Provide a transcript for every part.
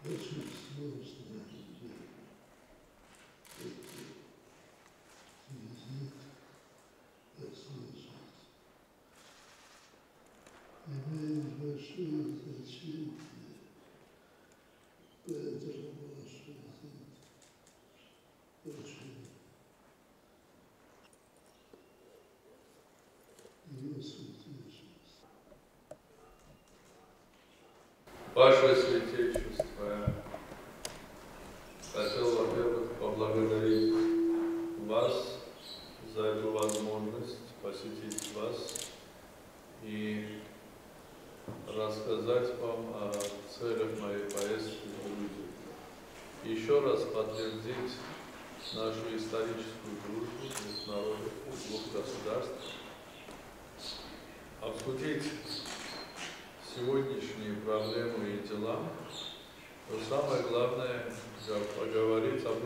очень сложно этот язык послушать. Имеет большое значение, поэтому ваш язык очень высвятившийся. Ваше Святейшество, хотел, во-первых, поблагодарить вас за эту возможность посетить вас и рассказать вам о целях моей поездки в Грузию. Еще раз подтвердить нашу историческую дружбу двух народов, двух государств, обсудить сегодняшние проблемы и дела, но самое главное поговорить о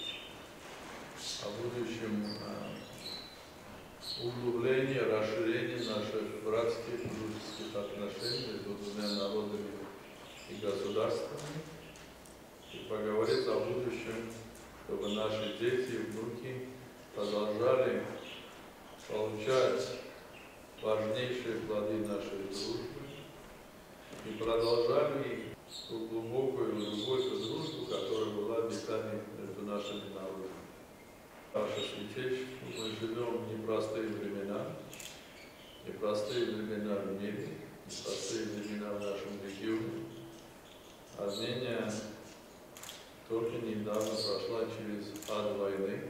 будущем углублении, расширении наших братских дружеских отношений между двумя народами и государствами, и поговорить о будущем, чтобы наши дети и внуки продолжали получать важнейшие плоды нашей дружбы и продолжали ту глубокую любовь и дружбу, которая была веками между нашими народами. Ваше Святейшество, мы живем в непростые времена в мире, непростые времена в нашем регионе. Армения только недавно прошла через ад войны.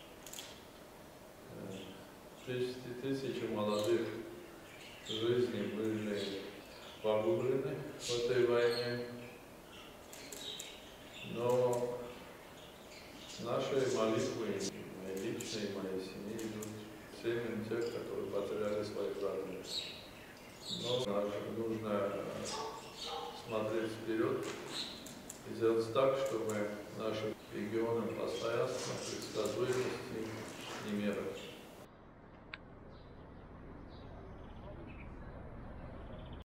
Тысячи молодых жизней были погублены в этой войне, но наши молитвы, мои личные, моей семьи, идут всем тех, которые потеряли своих родных. Но нужно смотреть вперед и сделать так, чтобы нашим регионам постоянства, предсказуемости и мира.